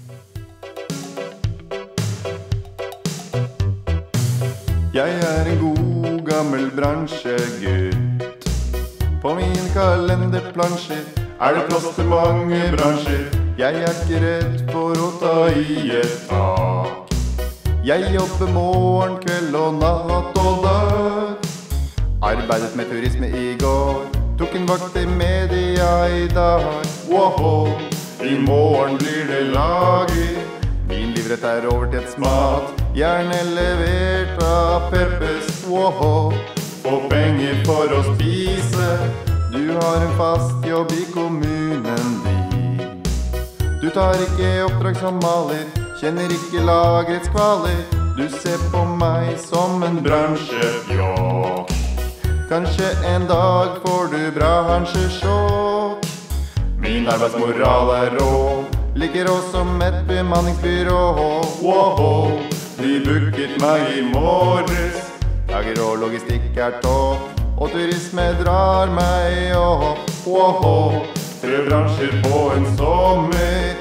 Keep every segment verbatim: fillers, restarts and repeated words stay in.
Jeg er en god gammel bransjegutt. På min kalenderplansje er det plass til mange bransjer. Jeg er ikke redd for å ta i et tak. Jeg jobber morgen, kveld og natt og dag. Arbeidet med turisme i går, tok en vakt i media i dag. Wow, i morgen blir det lager. Min livrett er over til et smat, gjerne levert av Peppes. Wow, få penger for å spise. Du har en fast jobb i kommunen din. Du tar ikke oppdrag som maler, kjenner ikke lagrets kvaler. Du ser på meg som en bransjefjokk. Kanskje en dag får du bransjesjokk. Min arbeidsmoral er rå, ligger også som et bemanningsbyrå. Wow, de booket meg i morges. Lager og logistikk er topp, og turisme drar meg opp. Wow, tre bransjer på en sommer.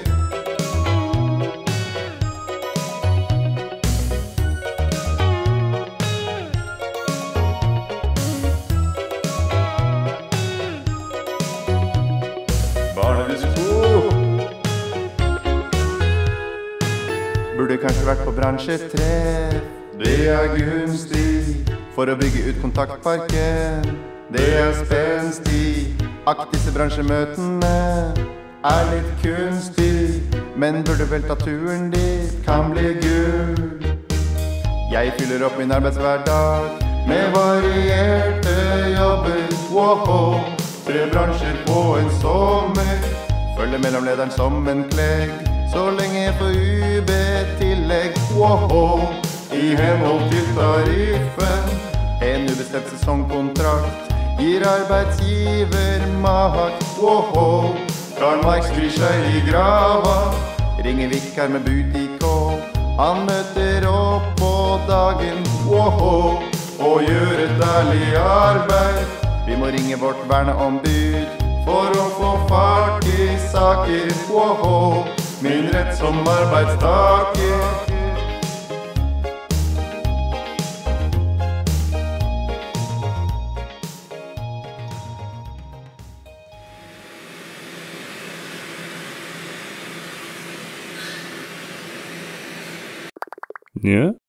Burde kanskje vært på bransjetreff. Det er gunstig for å bygge ut kontaktparken. Det er spenstig. Akk disse bransjemøtene er litt kunstig, men burde vel ta turen dit, kan bli gull. Jeg fyller opp min arbeidshverdag med varierte jobber. Wow, tre bransjer på en sommer. Følger mellomlederen som en klegg, så lenge jeg får U B-tillegg. Wow, i henhold til tariffen. En ubestemt sesongkontrakt gir arbeidsgiver makt. Wow, Karl Marx skryr seg i grava. Ringer vikar med bud i kål. Han møter opp på dagen. Wow, og gjør et ærlig arbeid. Vi må ringe vårt verneombud for å få fart i saker. Wow, min rett som arbeidstaker. Ja?